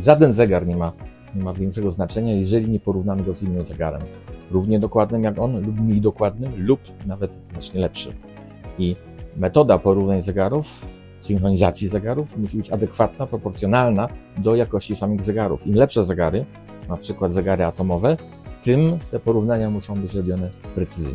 Żaden zegar nie ma większego znaczenia, jeżeli nie porównamy go z innym zegarem. Równie dokładnym jak on, lub mniej dokładnym, lub nawet znacznie lepszy. I metoda porównań zegarów, synchronizacji zegarów musi być adekwatna, proporcjonalna do jakości samych zegarów. Im lepsze zegary, na przykład zegary atomowe, tym te porównania muszą być robione precyzyjnie.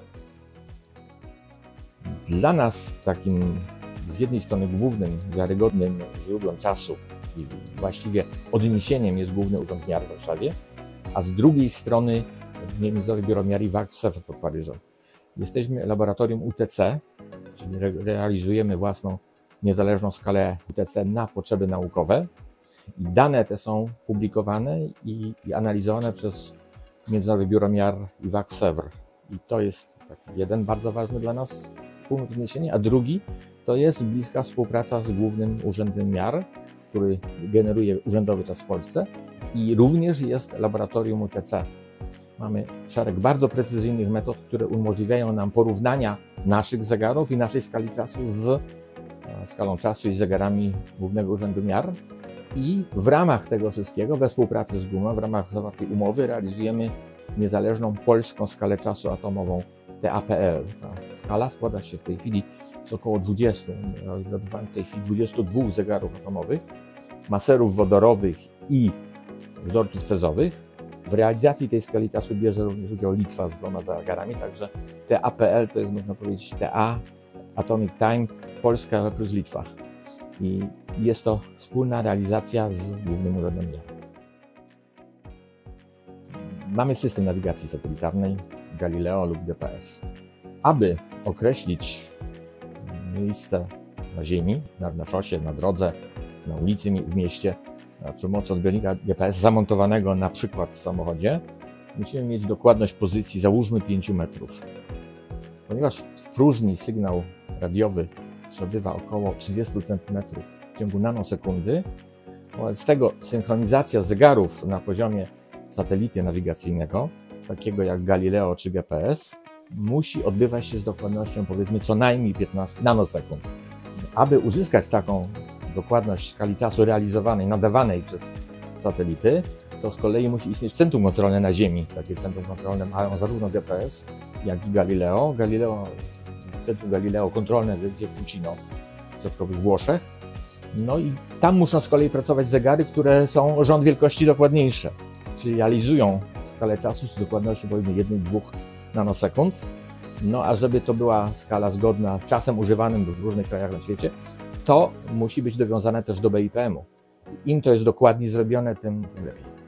Dla nas takim z jednej strony głównym, wiarygodnym źródłem czasu i właściwie odniesieniem jest Główny Urząd Miar w Warszawie, a z drugiej strony Międzynarodowe Biuro Miar i Wag w Sèvres pod Paryżem. Jesteśmy laboratorium UTC, czyli realizujemy własną niezależną skalę UTC na potrzeby naukowe i dane te są publikowane i analizowane przez Międzynarodowe Biuro Miar i Wag w Sèvres. I to jest jeden bardzo ważny dla nas punkt odniesienia, a drugi to jest bliska współpraca z Głównym Urzędem Miar, który generuje urzędowy czas w Polsce i również jest laboratorium UTC. Mamy szereg bardzo precyzyjnych metod, które umożliwiają nam porównania naszych zegarów i naszej skali czasu z skalą czasu i zegarami Głównego Urzędu Miar. I w ramach tego wszystkiego, we współpracy z GUMA, w ramach zawartej umowy realizujemy niezależną polską skalę czasu atomową TAPL. Ta skala składa się w tej chwili z około 20, w tej chwili 22 zegarów atomowych, maserów wodorowych i wzorców cezowych. W realizacji tej skali czasu bierze również udział Litwa z 2 zegarami, także TAPL to jest, można powiedzieć, TA, Atomic Time, Polska plus Litwa. I jest to wspólna realizacja z Głównym Urzędem Miar. Mamy system nawigacji satelitarnej Galileo lub GPS. Aby określić miejsce na Ziemi, na szosie, na drodze, na ulicy w mieście, przy pomocy odbiornika GPS zamontowanego na przykład w samochodzie, musimy mieć dokładność pozycji, załóżmy 5 metrów. Ponieważ w próżni sygnał radiowy przebywa około 30 cm w ciągu nanosekundy, wobec tego synchronizacja zegarów na poziomie satelity nawigacyjnego, takiego jak Galileo czy GPS, musi odbywać się z dokładnością powiedzmy co najmniej 15 nanosekund. Aby uzyskać taką dokładność skali czasu realizowanej, nadawanej przez satelity, to z kolei musi istnieć centrum kontrolne na Ziemi. Takie centrum kontrolne mają zarówno GPS, jak i Galileo. Centrum Galileo kontrolne gdzie w Fucino, w środkowych Włoszech. No i tam muszą z kolei pracować zegary, które są o rząd wielkości dokładniejsze, czyli realizują skalę czasu z dokładnością powiedzmy 1-2 nanosekund. No a żeby to była skala zgodna z czasem używanym w różnych krajach na świecie, to musi być dowiązane też do BIPM-u. Im to jest dokładniej zrobione, tym lepiej.